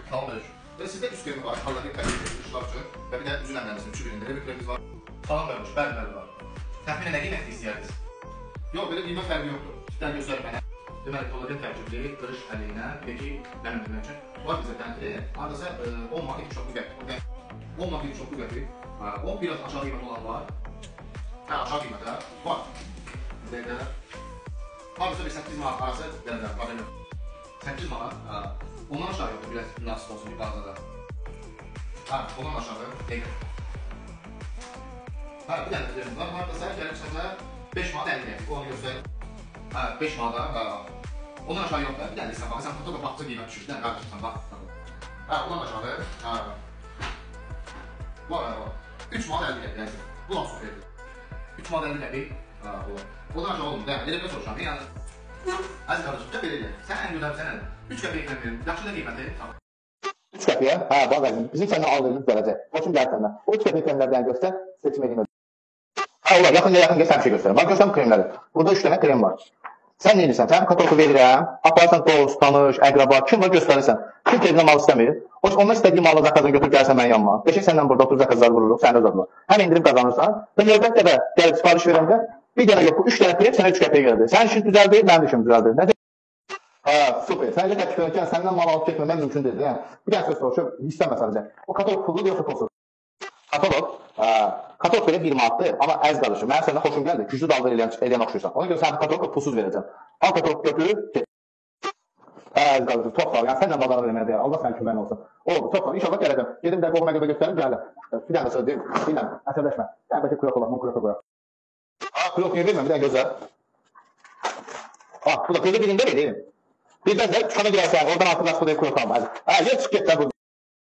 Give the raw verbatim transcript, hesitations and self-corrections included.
Tamamdır. Ve sizde üst kremi var. Parlak kaliteli ışıklar için. Ve bir de üzüm emlenmesinin üçü birinde bir kremimiz var. Tamam vermiş. Ben verdim var. Təxminən nə qiymətli istəyirdiniz? Yox, belə qiymət fərqi yoxdur. Sizdən göstərir mənə. Deməli, kollagen tərkibli qırış əleyhinə, peki mənim demək üçün var bizə tənqidi. Hardasa on manat iki çoxlu qəpik. on manat iki çoxlu qəpik. on biraz aşağı qiymət olan var. Hə, aşağı qiymətə var. Burada hardasa bir səkkiz manat arası dərəcə var. səkkiz manat. Ondan aşağı yoxdur, biraz münasib olsun yuqarıda. Hə, ondan aşağı deyil. Hə, bir dənə deyim var. Hardasa gəlib sənə beş manat əlli qəpik. Onu göstərir. Hə, beş manata. Ondan aşağı yoxdur. Bir dənə deyirsən, bax, sən fotoda baxca qiymət düşür. Bir dənə qarşısan, bax. Hə, ondan aşağı. Hə. Var, var. üç manat əlli qəpik. Bu nasıl verir? üç manat əlli qəpik. Hə, bu. Ondan aşağı olmur. Yəni, elə belə soruşam. Yəni, əziz qardaşım, gəl belə deyək. Sən ən gözəl sənədir. üç qəpik ekrem verir. Yaxşı da qiyməti. üç qəpiyə? Hə, bax əzim. Bizim səndən aldığımız dərəcə. Hoşum gəlir səndən. O üç qəpik kremlərdən göstər, seçim edeyim. Hə, olar. Yaxın yaxın gəl, sən bir şey göstərim. Bax, göstərim kremləri. Burada üç dənə krem var. Sən nə edirsən? Sən katalogu verirəm. Aparsan dost, tanış, əqraba, kim var göstərirsən. Kim tezdən mal istəmir. Ondan istədiyi malı zakazını götürüb gəlsən mənim yanıma. Beşik səndən burada otur zakazlar vururuq, sənin özadına. Həm indirim qazanırsan. Və növbətdə də gəlib sifariş verəndə bir dənə yox, bu üç dənə krem sənə üç qəpiyə gəldi. Sənin işin düzəldir, mənim işim düzəldir. Necə? Hə, super. Sən elə təklif edərkən səndən mal alıb getməmək mümkün deyil. Yəni, bir dənə söz soruşub, istəmə sadəcə. O kataloq pulludur yoxsa pulsuz? Kataloq, kataloq belə bir manatdır, amma əz qardaşım, mənim səndən xoşum gəldi, güclü dalga eləyən oxşuyursan. Ona görə sən kataloqu pulsuz verəcəm. Al kataloq götürür, get. Hə, əz qardaşım, çox sağ ol, yəni sənlə bazara verməyə deyək, Allah sənin köməyin olsun. Oldu, çox sağ ol, inşallah gələcəm. Gedim də qoğum əqəbə göstərim, gəldim. Bir dənə söz deyim, bir dənə, əsəbləşmə. Yəni, bəlkə kuyraq olar, bunu kuyraq qoyaq. Ha, kuyraq niyə verməm, bir dənə gözlə. Ha, bu da gözlə birində vereyim. Birdən də tükana girərsən, oradan artıq asıl deyib kuyraq alma. Hə, gel çıx get də bu.